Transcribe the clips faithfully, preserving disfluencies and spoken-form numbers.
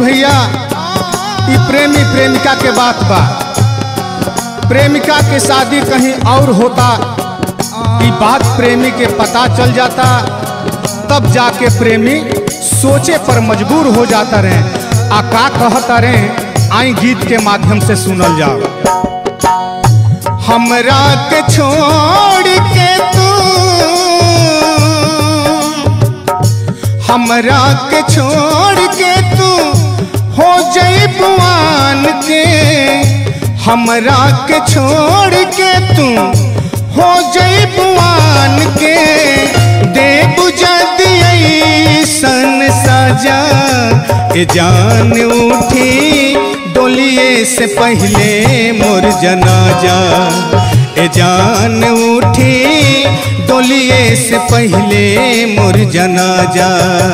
भैया ई प्रेमी प्रेमिका के बात बा। प्रेमिका के शादी कहीं और होता, ई बात प्रेमी के पता चल जाता, तब जाके प्रेमी सोचे पर मजबूर हो जाता रहे। आ का कहता रहे, आई गीत के माध्यम से सुनल जाओ। हमरा के छोड़ के तू, हमरा के छोड़ के तू हो जाई बुआन के, हमरा के छोड़ के तू हो जाई बुआन के, दे बुझा दिया सन सजा ए जान उठी डोलिए से पहले मोर जनाजा, ए जान उठी डोलिए से पहले मोर जनाजा।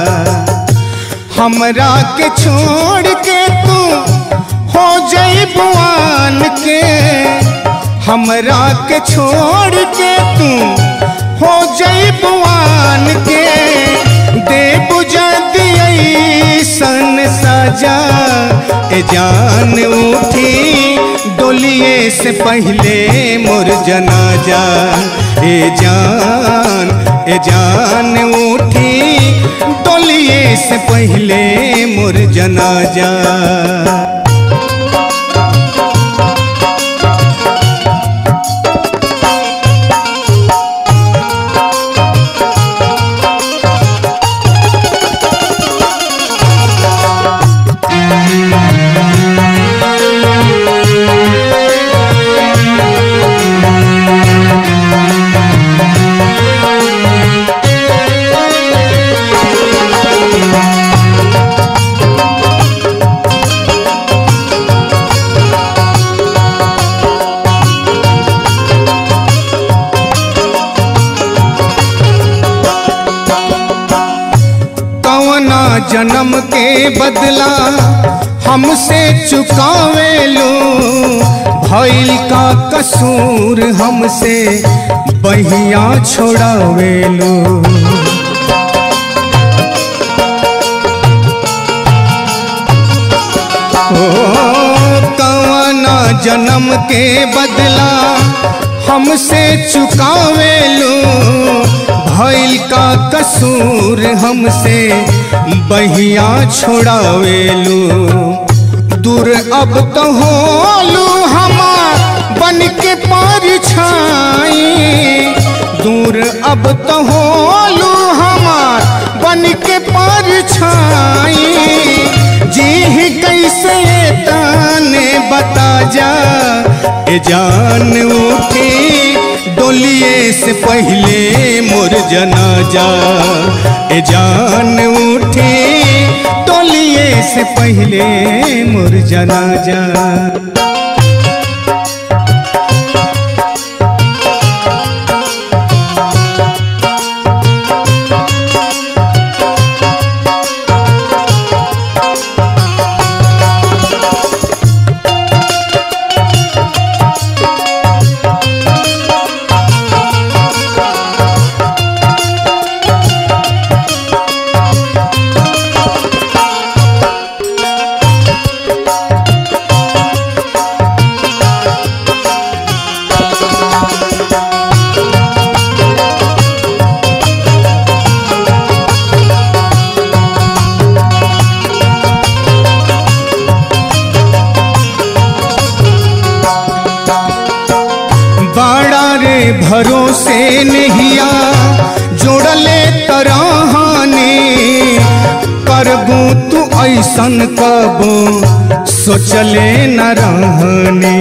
हमरा के छोड़ के तू हो जाई बुआन के, हमरा के छोड़ के तू हो जाई बुआन के, दे बुझा दिया सन सजा ए जान उठी डोलिए से पहले मोर जनाजा, ए जान ए जान उठी डोलिए से पहले मोर जनाजा। जन्म के बदला हमसे चुकावे लो, भइल का कसूर हमसे बहिया छोड़ावे लो। ओ कवना जन्म के बदला हमसे चुकावे लो, भइल का कसूर हमसे बहिया छोड़ावेलू। दूर अब तो होलू हमार बन के परछाई, दूर अब तो होलू हमार बन के परछाई, जी कैसे ताने बता जा ए जान उठी डोलिए से पहले मोर जनाजा, ए जान उठी डोलिए से पहले मोर जनाजा। भरोसे नहिया जोड़ले तराहाने, करबू तू ऐसन कबो सोचले न रहने।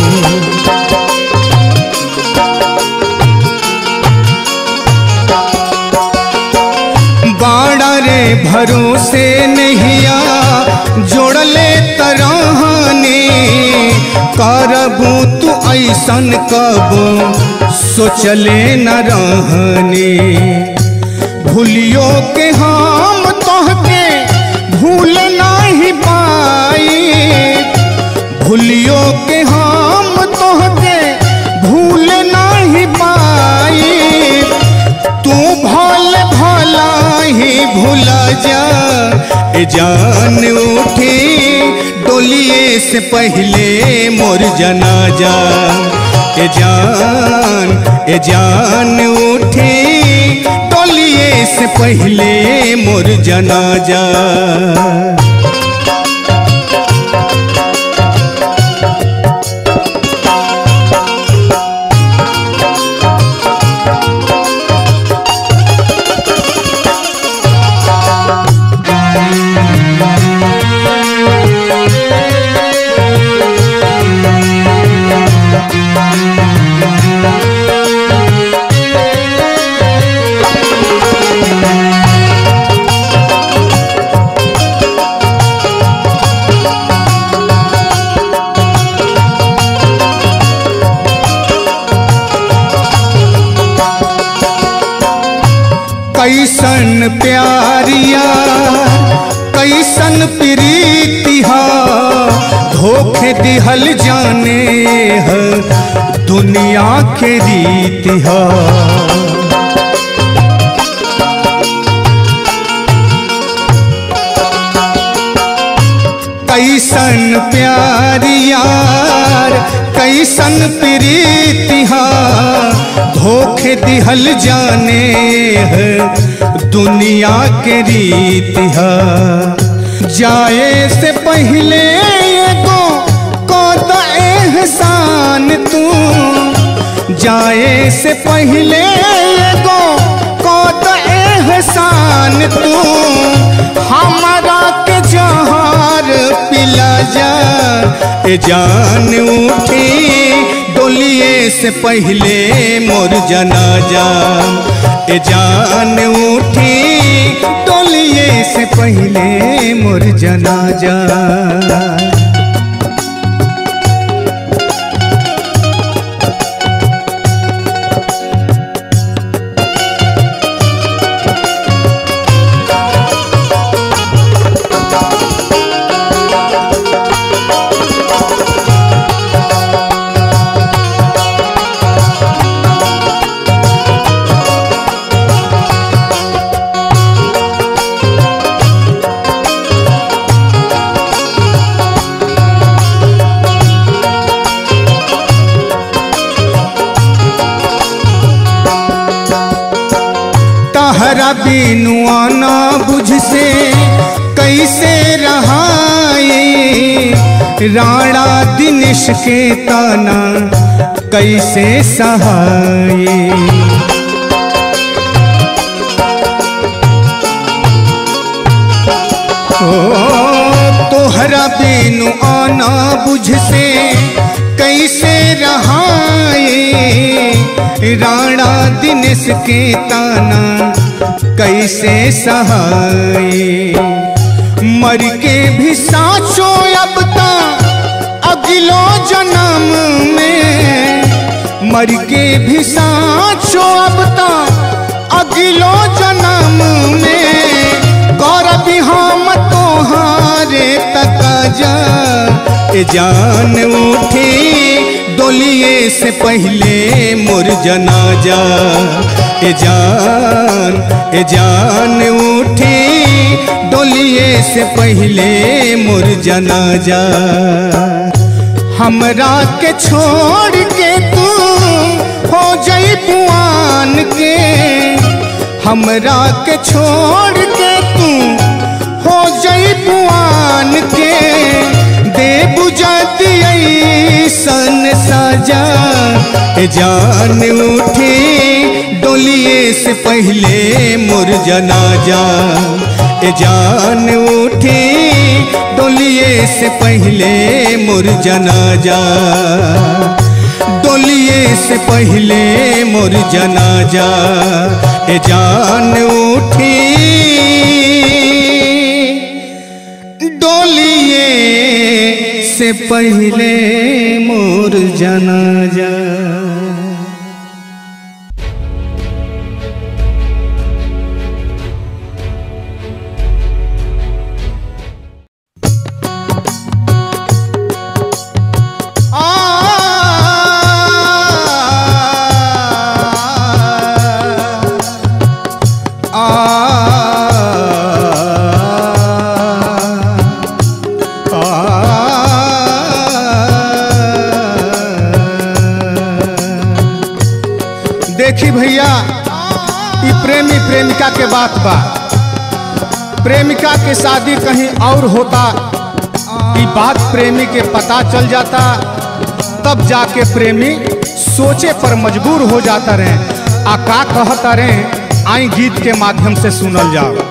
बाड़ा रे भरोसे नहिया जोड़ले तराहाने, करबू तू ऐसन कबो सोचले न रहने। भूलियो के हम तोहके भूल नहीं पाई, भूलियो के हम तोहके भूल नहीं पाई, तू भल भला ही भूला जा ए जान उठी डोलिए से पहले मोर जनाजा। ए जान ए जान उठी डोलिए से पहले मोर जनाजा। कैसन प्यारिया कैसन प्रीतिहा धोखे दिहल जाने है दुनिया के रीतिहा। कैसन प्यारिया कैसन प्रीतिहा धोखे दिहल जाने है दुनिया के रीतिहा। जाए से पहले एगो को तो एहसान तू, जाए से पहले एगो को तो एहसान तू हमारा के जहार पिला जा। ए जान उठी डोलिए से पहले मोर जनाजा। ए जान उठी डोलिए से पहले मोर जनाजा। तहरा बिनु आना बुझ से कैसे रहाए, राणा दिनेश के ताना कैसे सहाए। ओ तोहरा बिनु आना बुझ से कैसे रहाए, राणा दिनेश के ताना कैसे सहाय। मर के भी साचो अब ता अगलो जन्म में, मर के भी साचो अब ता अगलो जन्म में, गौरव हम तोहारे तकाजा। ए जान उठी डोलिए से पहले मोर जनाजा। ए जान ए जान उठी डोलिए से पहले मोर जनाजा। हमरा के छोड़ के तू हो जाई पुआन के, हमरा के छोड़ के तू हो जाई पुआन के, दे बुझती सन सजा। ए जान उठी डोलिए से पहले मोर जनाजा। ए जान उठी डोलिए से पहले मोर जनाजा। डोलिए से पहले मोर जनाजा। ए जान उठी डोलिए से पहले मोर जनाजा। आ देखी भैया, ई प्रेमी प्रेमिका के बात बा। प्रेमिका के शादी कहीं और होता, ई बात प्रेमी के पता चल जाता, तब जाके प्रेमी सोचे पर मजबूर हो जाता रहे। आ का कहता रहे, आई गीत के माध्यम से सुनल जाओ।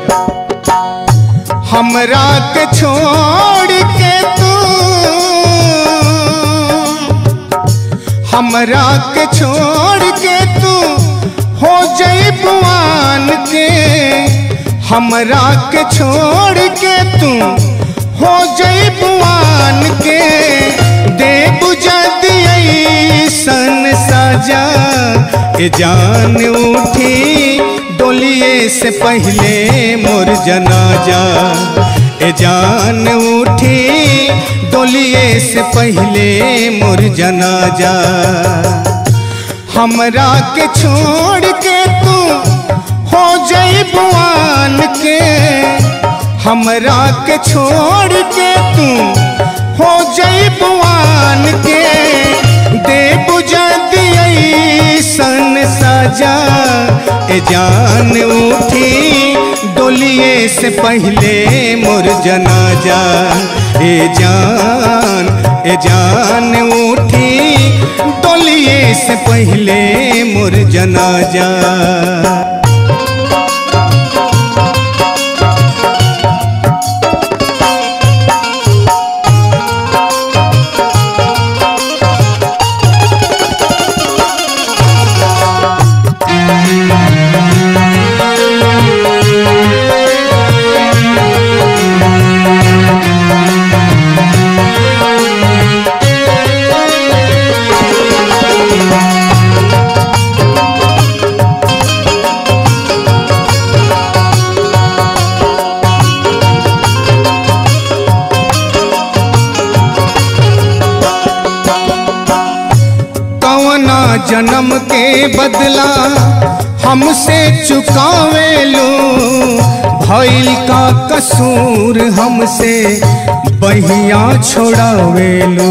हमरा के छोड़ के तू, हमरा के छोड़ के तू हो जाई बुआन के, हमरा के छोड़ के तू हो जाई बुआन के, दे बुझा दिया सन सजा ए जान उठी डोलिए से पहले मोर जनाजा, ए जान उठी डोलिए से पहले मोर जनाजा। हमरा के छोड़ के तू हो जाई बुआन के, हमरा के छोड़ के तू हो जाई बुआन के, दे बुझा दिया सन सजा ए जान उठी डोलिए से पहले मोर जनाजा, ए जान ए जान उठी डोलिए से पहले मोर जनाजा। जन्म के बदला हमसे चुकावे लो, भइल का कसूर हमसे बहिया छोड़ावे लो।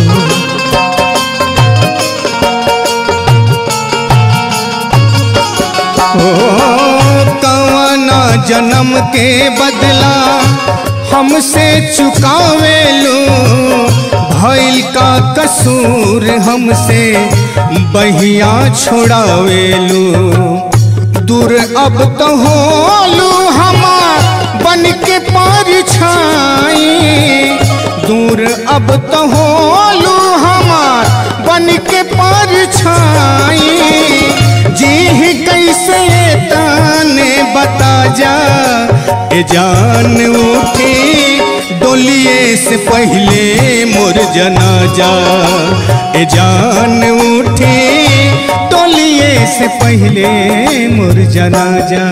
ओ कवना जन्म के बदला हमसे चुकावे लो, भइल का कसूर हमसे बहिया छोड़ावेलू। दूर अब तो होलू हमार बन के परछाई, दूर अब तो होलू हमार बन के परछाई, जी कैसे ताने बता जा ए जान उठी डोलिए से पहले मोर जनाजा, ए जान उठी डोलिए से पहले मोर जनाजा।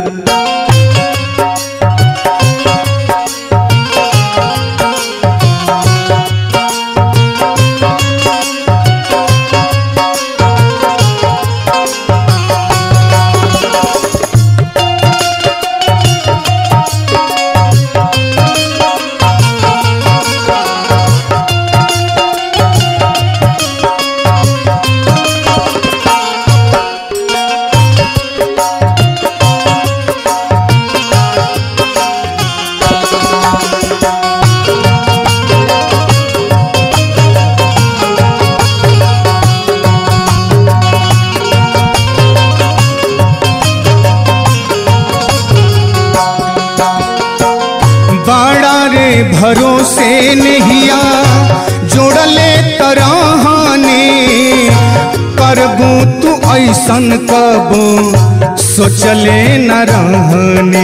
भरोसे नहिया जोड़ले तरहाने, करबू तू ऐसन कबो सोचले न रहने।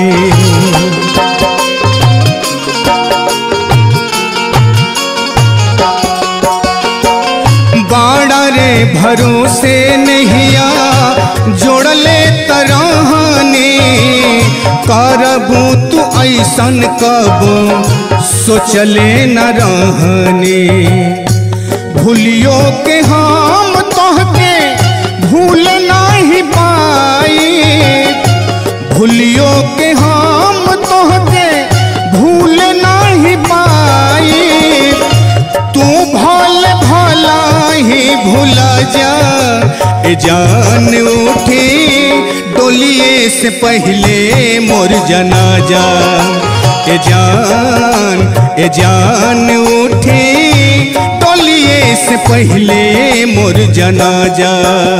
बाड़ा रे भरोसे नहिया जोड़ले तरहाने, करबू तू ऐसन कबो सोचले न रहने। भूलियो के हम तोहके भूल नहीं पाई, भूलियो के हम तोहके भूल नहीं पाई, तू भल भला ही भूला जा ए जान उठी डोलिए से पहले मोर जनाजा। ए जान ए जान उठी डोलिए से पहले मोर जनाजा।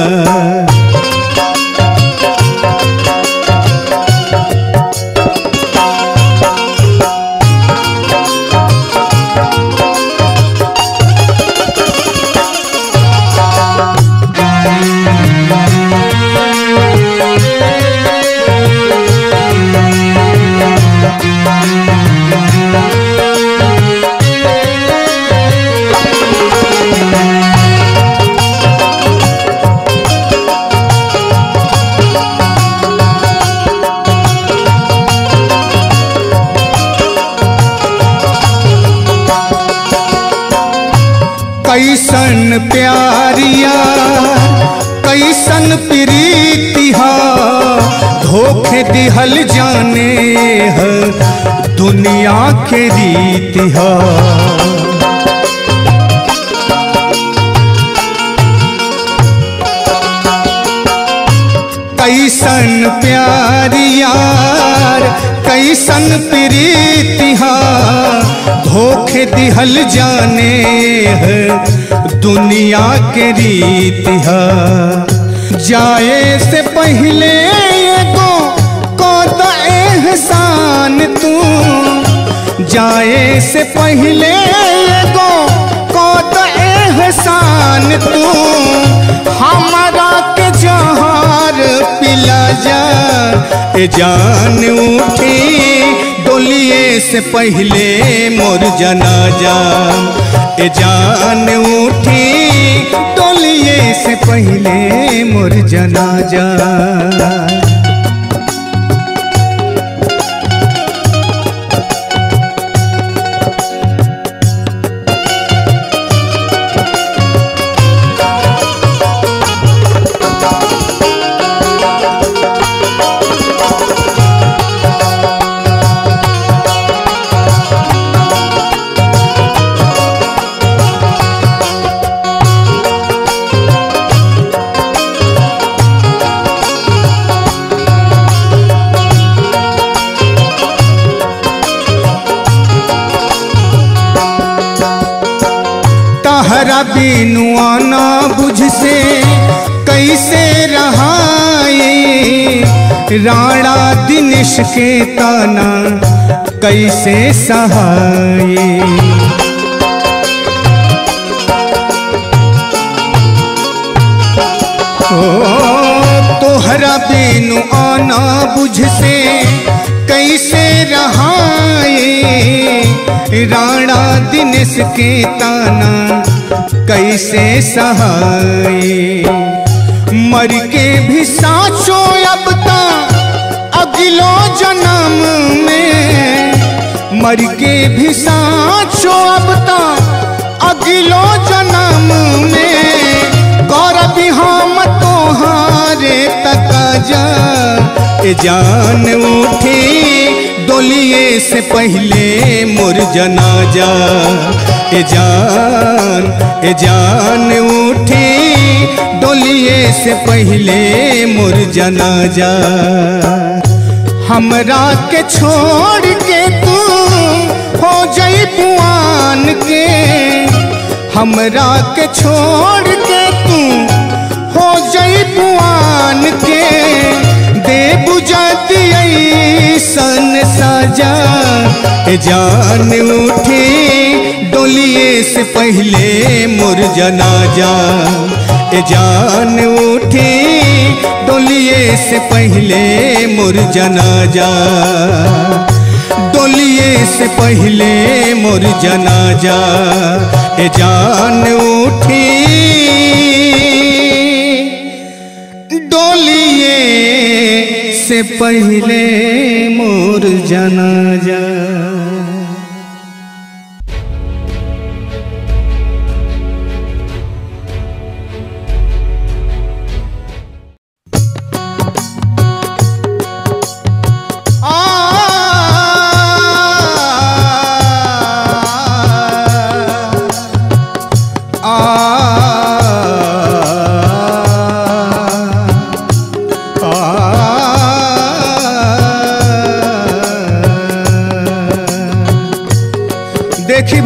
कैसन प्यारिया कैसन प्रीतिहा धोखे दिहल जाने है दुनिया के रीतिहा। कैसन प्यारिया कैसन प्रीतिहा धोखे दिहल जाने है दुनिया के रीतिहा। जाए से पहले एगो कद एहसान तू, जाए से पहले एगो कद एहसान तू हमारा के जहार पिला जा। ए जान उठी डोलिए से पहले मोर जनाजा। ए जान उठी डोलिए से पहले मोर जनाजा। तहरा बिनु आना बुझ से कैसे रहाए, राणा दिनेश के ताना कैसे सहाये। ओ तोहरा बिनु आना बुझ से कैसे रहाए, राणा दिनेश के ताना कैसे सहाये। मर के भी साचो अब ता अगलो जन्म में, मर के भी साचो अब ता अगलो जन्म में, गौरव हम तोहारे तकाजा। ए जान उठी डोलिए से पहले मोर जनाजा। ए जान ए जान उठी डोलिए से पहले मोर जनाजा। हमरा के छोड़ के तू हो जाई पुआन के, हमरा के छोड़ के तू हो जाई पुआन के, दे बुझाती सन सजा। ए जान उठी डोलिए से पहले मोर जनाजा। ए जान उठी डोलिए से पहले मोर जनाजा। डोलिए से पहले मोर जनाजा। ए जान उठी डोलिए से पहले मोर जनाजा।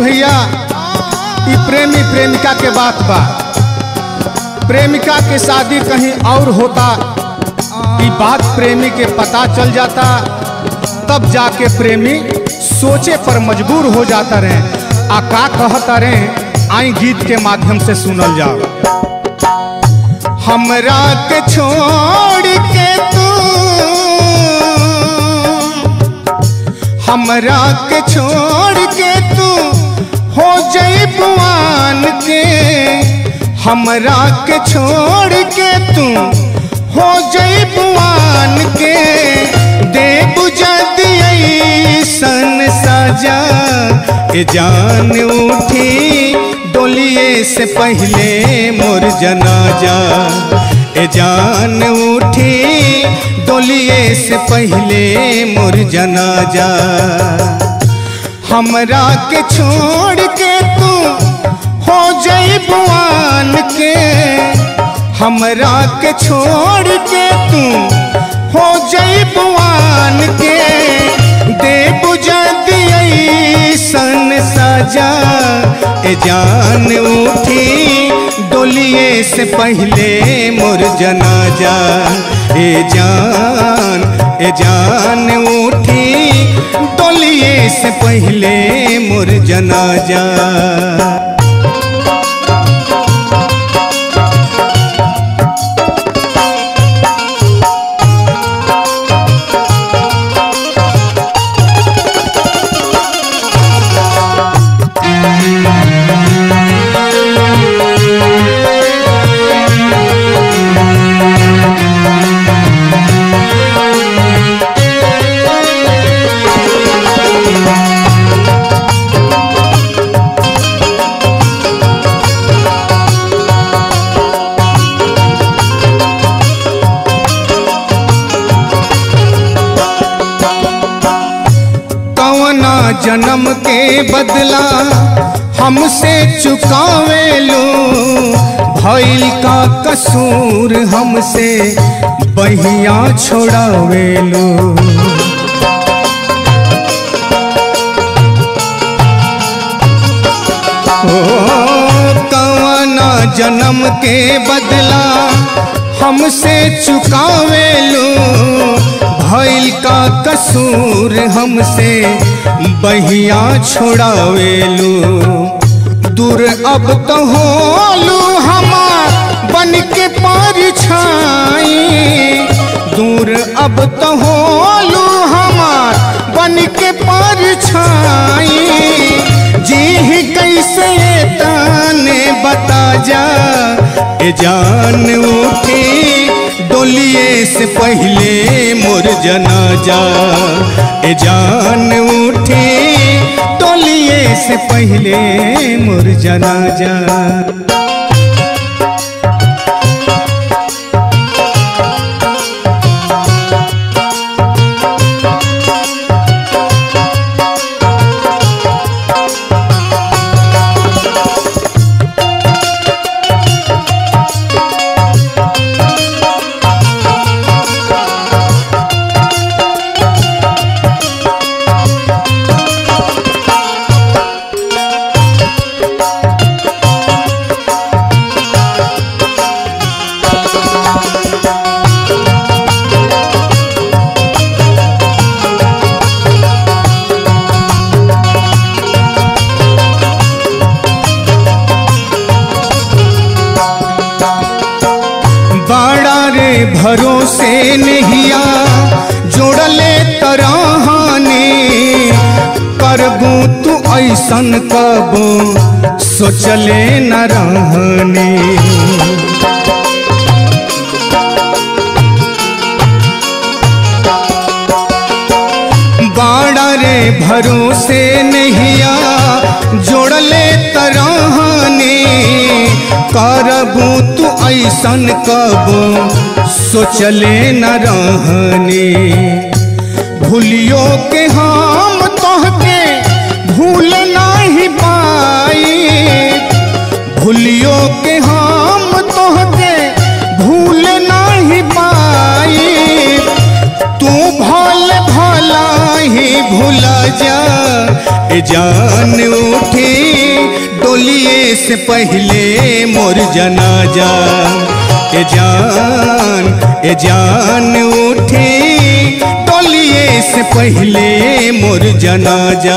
भैया ई प्रेमी प्रेमिका के बात बा। प्रेमिका के शादी कहीं और होता, ई बात प्रेमी के पता चल जाता, तब जाके प्रेमी सोचे पर मजबूर हो जाता रहे। आ का कहता रहे, आई गीत के माध्यम से सुनल जाओ। हमरा के छोड़ के तू, हमरा के छोड़ के तू हो जाई बुआन के, हमरा के छोड़ के तू हो जाई बुआन के, दे बुझा दिया सन सजा ए जान उठी डोलिए से पहले मोर जनाजा, ए जान उठी डोलिए से पहले मोर जनाजा। हमरा के छोड़ के तू हो जाई बुआन के, हमरा के छोड़ के तू हो जाई बुआन के, दे बुझा दिया सन सजा ए जान उठी डोलिए से पहले मोर जनाजा, ए जान ए जान उठी डोलिए से पहले मोर जनाजा। जन्म के बदला हमसे चुकावे लो, भइल का कसूर हमसे बहिया छोड़ावे लो। ओ कवना जन्म के बदला हमसे चुकावे लो, भइल का कसूर हमसे बहिया छोड़ावेलू। दूर अब तो होलू हमार बन के परछाई, दूर अब तो होलू हमार बन के परछाई, जी कैसे ताने बता जा ए जान उठी डोलिए से पहले मोर जनाजा, ए जान उठी डोलिए से पहले मोर जनाजा। भरोसे नहिया जोड़ले तरहाने, करबू तू ऐसन कबो सोचले न रहने। बाड़ा रे भरोसे नहिया जोड़ले तरहाने, करबू तू ऐसन कबो सोचले न रहने। भूलियो के हम तोहके भूल नहीं पाई, भूलियो के हम तोहके भूल नहीं पाई, तू भल भला ही भूला जा ए जान उठी डोलिए से पहले मोर जनाजा। ए जान ए जान उठी डोलिए से पहले मोर जनाजा।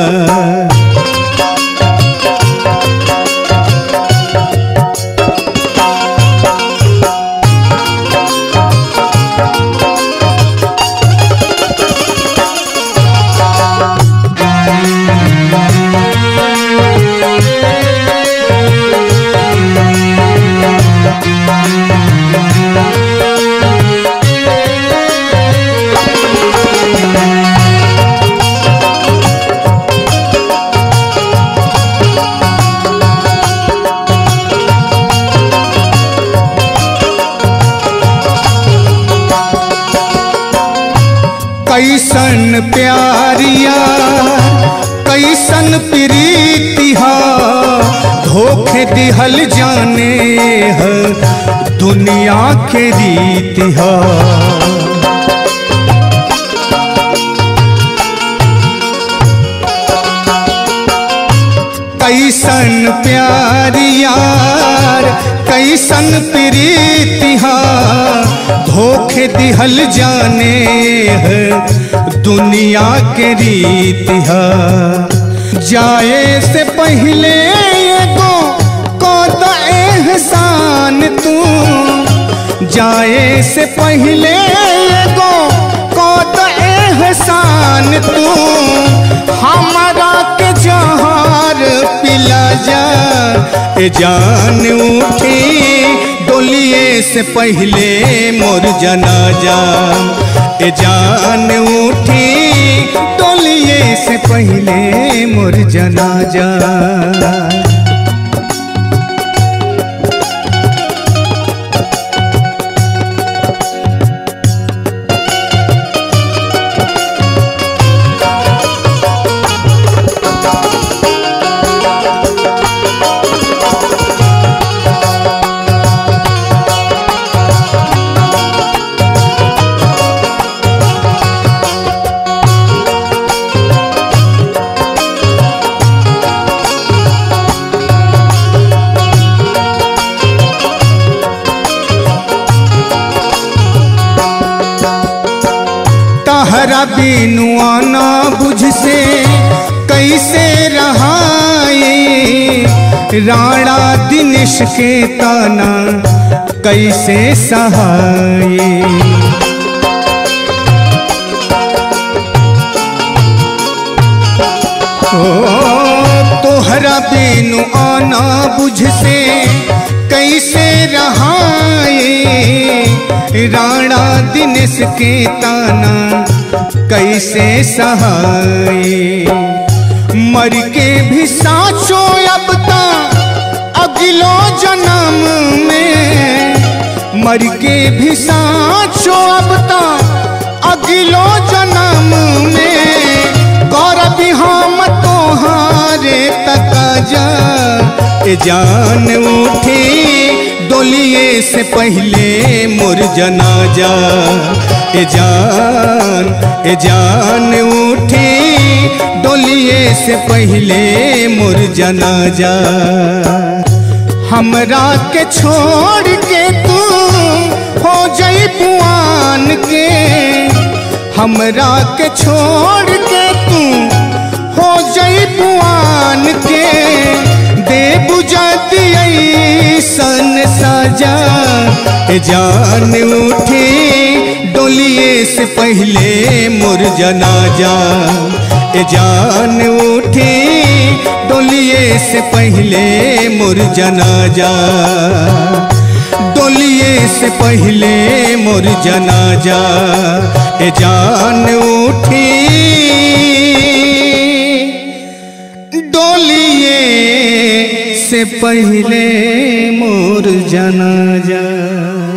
कैसन प्यारिया कैसन प्रीतिहा धोखे दिहल जाने है दुनिया के रीतिहा। कैसन प्यारिया कैसन प्रीतिहा धोखे दिहल जाने है दुनिया के रीतिहा। जाए से पहले एगो कद एहसान तू, जाए से पहले एगो कद एहसान तू हमारा के जहार पिला जा। ए जान उठी डोलिए से पहले मोर जनाजा। ए जान उठी डोलिए से पहले मोर जनाजा। तहरा बिनु आना बुझ से कैसे रहाए, राणा दिनेश के ताना कैसे सहाए। ओ तोहरा बिनु आना बुझ से कैसे रहाए, राणा दिनेश के ताना कैसे सहाए। मर के भी साचो अब ता अगलो जन्म में, मर के भी साचो अब ता अगलो जन्म में गौरवी हम तोहारे तकाजा। ए जान उठी डोलिए से पहले मोर जनाजा। ए जान ए जान उठी डोलिए से पहले मोर जनाजा। हमरा के छोड़ के तू हो जाई पुआन के, हमरा के छोड़ के तू हो जाई पुआन के, दे बुझाती सन साजा। ए जान उठी डोलिए से पहले मोर जनाजा। ए जान उठी डोलिए से पहले मोर जनाजा। डोलिए से पहले मोर जनाजा। ए जान उठी डोलिए से पहले मोर जनाजा।